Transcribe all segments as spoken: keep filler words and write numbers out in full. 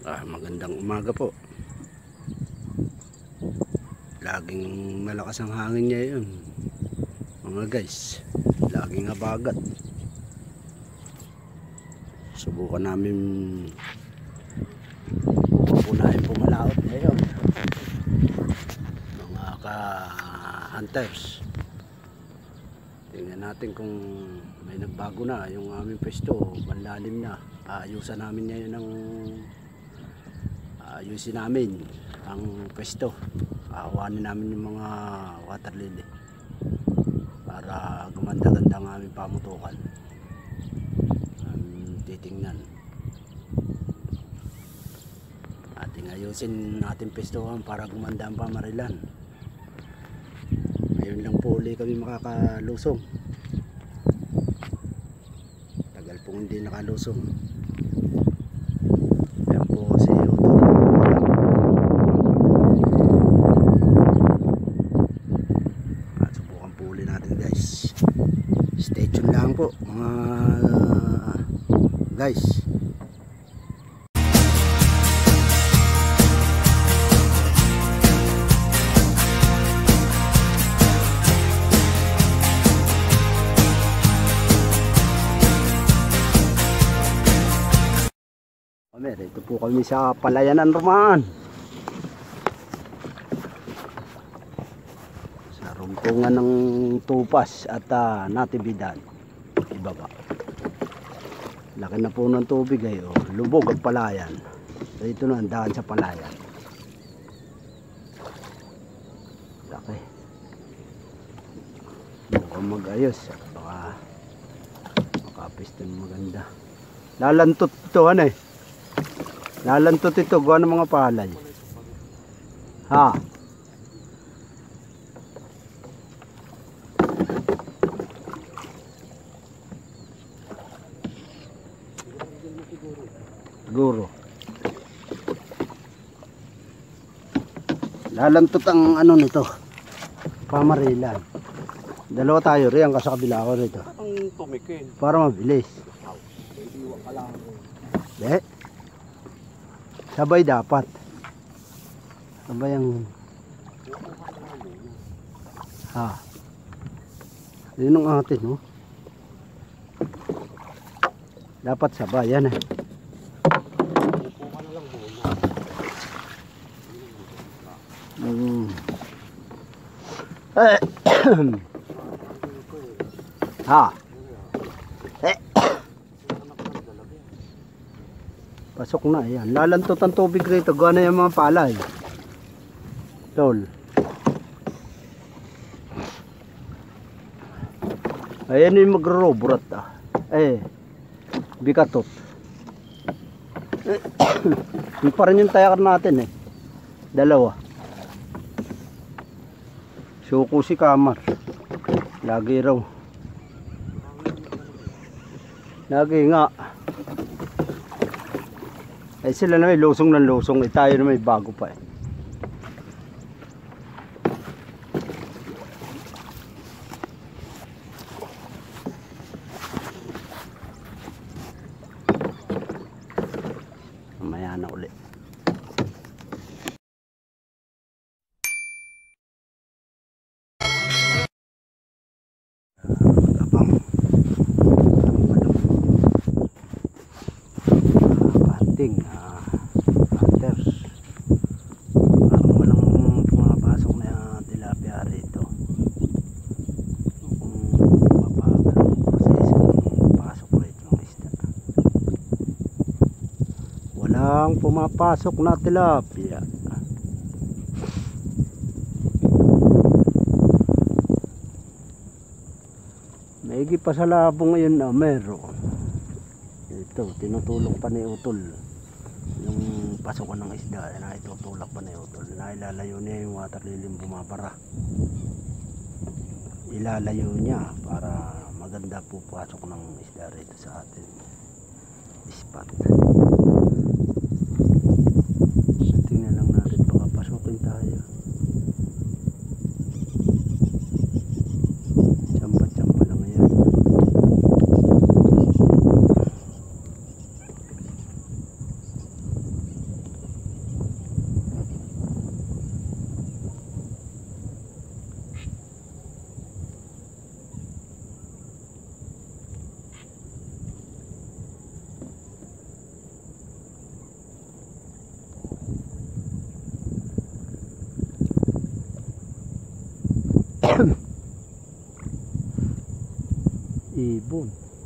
Ah, magandang umaga po. Laging malakas ang hangin niya yun, mga guys. Laging habagat. Subukan namin pupunahin pumalaot ngayon, mga ka-hunters. Tingnan natin kung may nagbago na yung aming pwesto, malalim na. Aayusan namin ngayon ng ayusin namin ang pwesto. Ahawanin namin yung mga water lily para gumanda-ganda ang aming pamutukan. Um, titingnan ating ayusin natin pwestohan para gumanda ang pamarilan. Ngayon lang po ulit kami makakalusong. Tagal pong hindi nakalusong. Yan po kasi utol. Subukan po ulit natin guys. Stay tuned lang po mga guys. Ito po kami sa palayanan Romaan, sa rumpungan ng tupas at uh, natividad ibaba. Laki na po ng tubig ay oh, lubog ang palayan. So, ito na ang daan sa palayan. Laki. Mukhang mag-ayos, baka makapiston maganda. Lalantot ito ano eh. Lalantot ito, gawa ng mga palay. Ha? Siguro. Lalantot ang ano nito, pamarilan. Dalawa tayo riyan kasi sa kabila ko rito. Ang tumikin. Para mabilis. Eh? Sabay dapat. Sabay ang ha. Yun ang atin, no? Dapat sabay yan eh. Hmm. Eh. Ha. Eh. Pasok na yan. Lalantot ang tubig rito. Gawa na yung mga palay. Tol. Ayan yung magro-robrat ah. Eh. Bikatot. Yung pa rin yung tayakar natin eh. Dalawa. Suko si Kamar. Lagi raw. Lagi nga. Eh sila na may lusong ng lusong, eh tayo na may bago pa eh. Mamaya na ulit. Kanting uh, hunters. Parang walang pumapasok na tilapia rito. Kung mapagal ang proseso ng pasok rito ng isda, walang pumapasok na tilapia. Maigi pa sa labong ngayon na meron. Ito, tinutulok pa ni Utol yung pasukan ng isda, na itutulak pa ni Utol, na ilalayo niya yung water lily bumabara. Ilalayo niya para maganda po pasok ng isda rito sa atin spot. Tingnan lang natin baka pasukin tayo. Champa-champa lang yan. Ibon.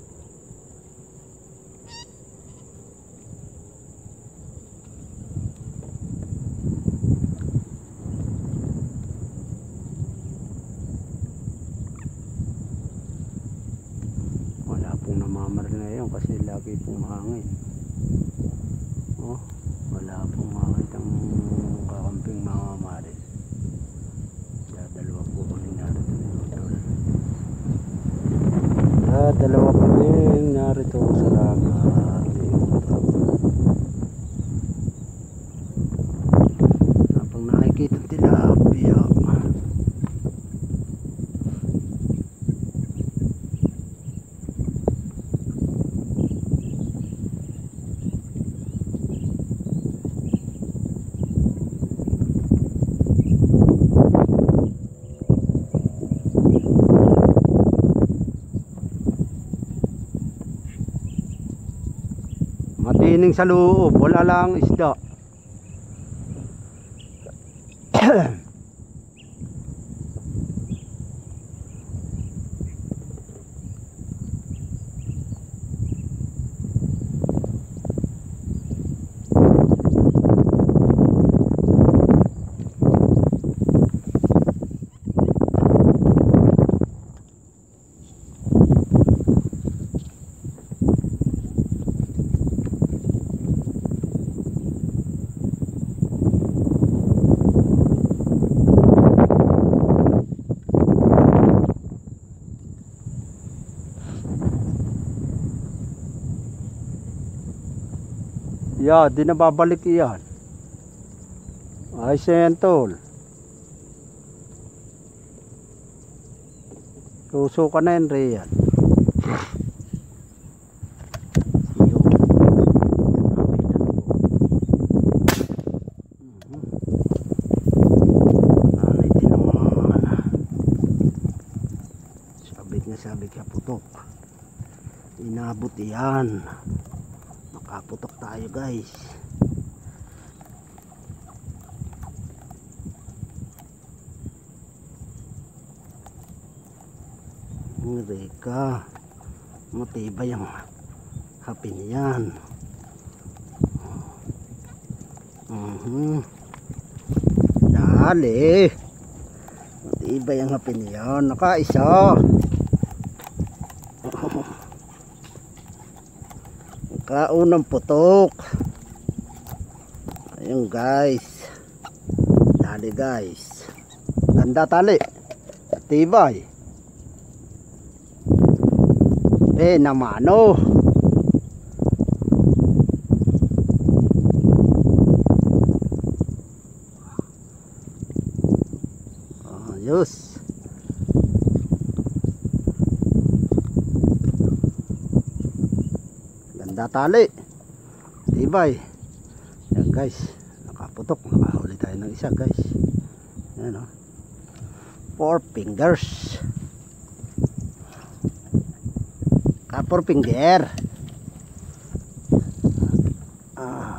Wala pong namamaril ngayon kasi lagi pong hangin. Oh, wala pong makitang kakamping mamamaril. Kaya dalawa po kami narito ni Utol. Kaya dalawa kami narito sa dagat ni Utol. Habang nakikita tilapia. Matining sa loob, wala lang isda. Yeah, di na babalik iyan. Ay, sentol. Suso ka na yun, Rian. Sabit na sabit ka putok. Inabot iyan. Nakaputok tayo, guys. Reka, matibay ang hapin yan. Uh-huh. Dali, matibay ang hapin yan. Nakaisa. Kaunang putok. Ayun, guys. Dali, guys. Ganda tali. Tibay. Eh, namano. Ayos. Ganda tali. Tibay. Yan, guys. Nakaputok. Nakahuli tayo ng isa, guys. Yan, oh. Four fingers. Four finger. Ah.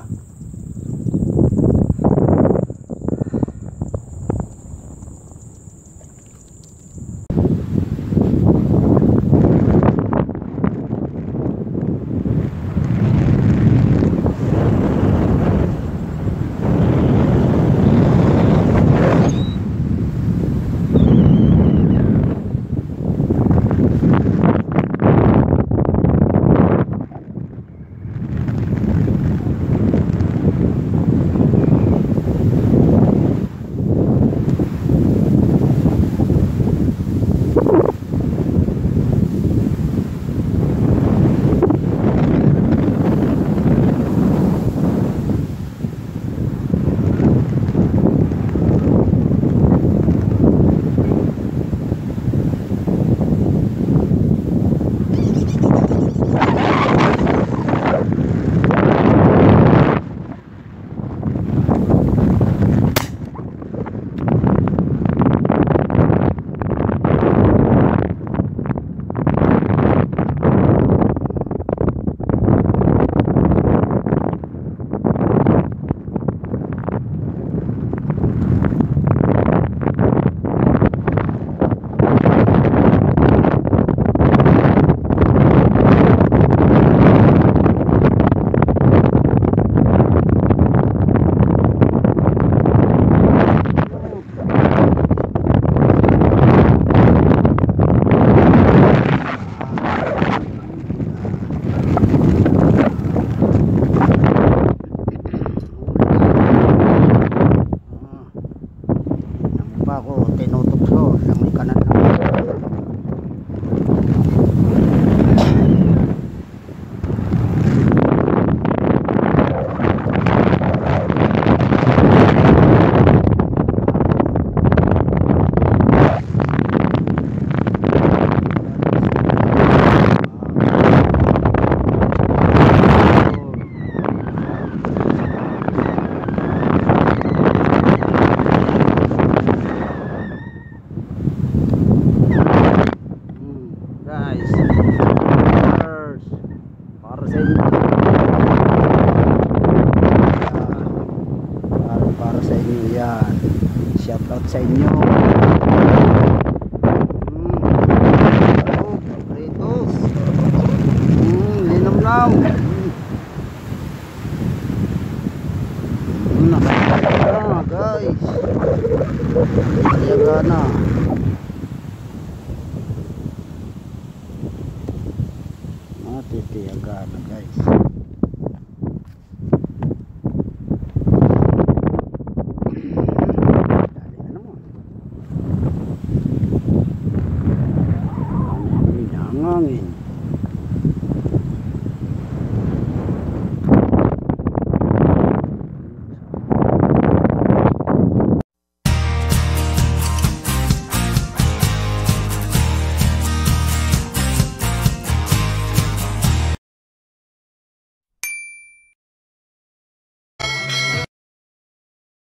hangin.